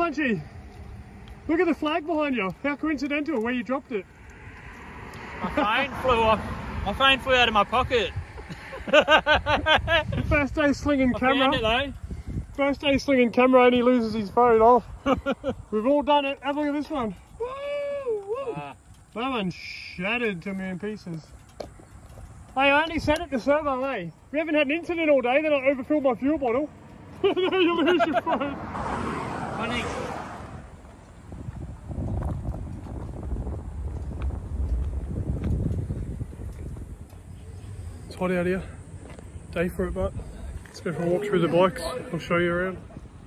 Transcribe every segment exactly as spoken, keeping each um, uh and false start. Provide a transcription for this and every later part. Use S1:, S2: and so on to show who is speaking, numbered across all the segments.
S1: Punchy. Look at the flag behind you. How coincidental where you dropped it.
S2: My phone flew off. My phone flew out of my pocket.
S1: First day slinging
S2: I
S1: camera.
S2: found it though.
S1: First day slinging camera and he loses his phone. Oh, we've all done it. Have a look at this one. Woo, woo.
S2: Ah.
S1: That one shattered to me in pieces. Hey, I only set it to servo, eh? We haven't had an incident all day, then I overfilled my fuel bottle. Now you lose your phone.
S2: Funny.
S1: It's hot out here. Day for it, but let's go for a walk through the bikes. I'll show you around.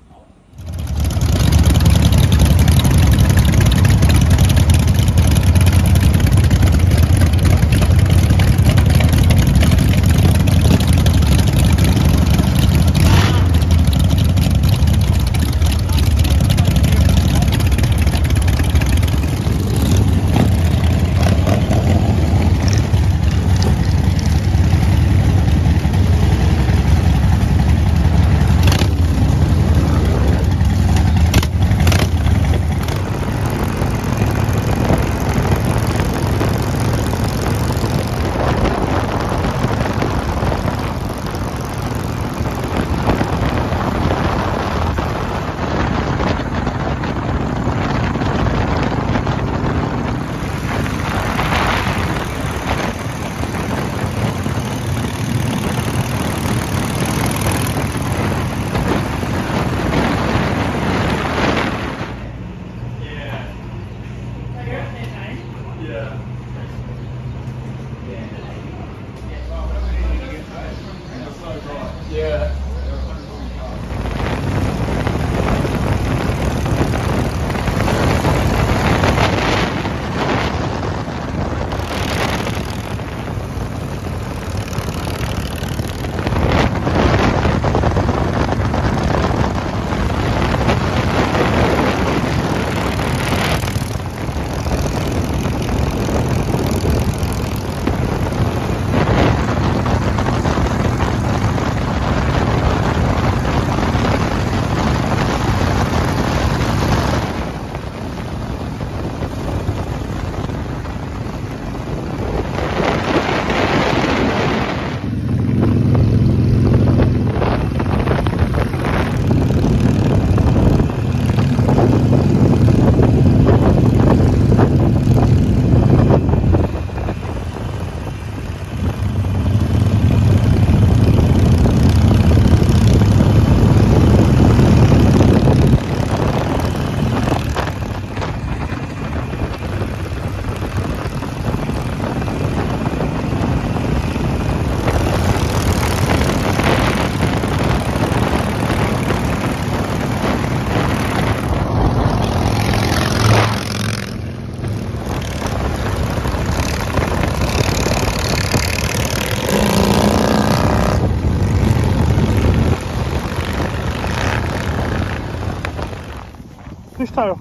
S1: Fishtail.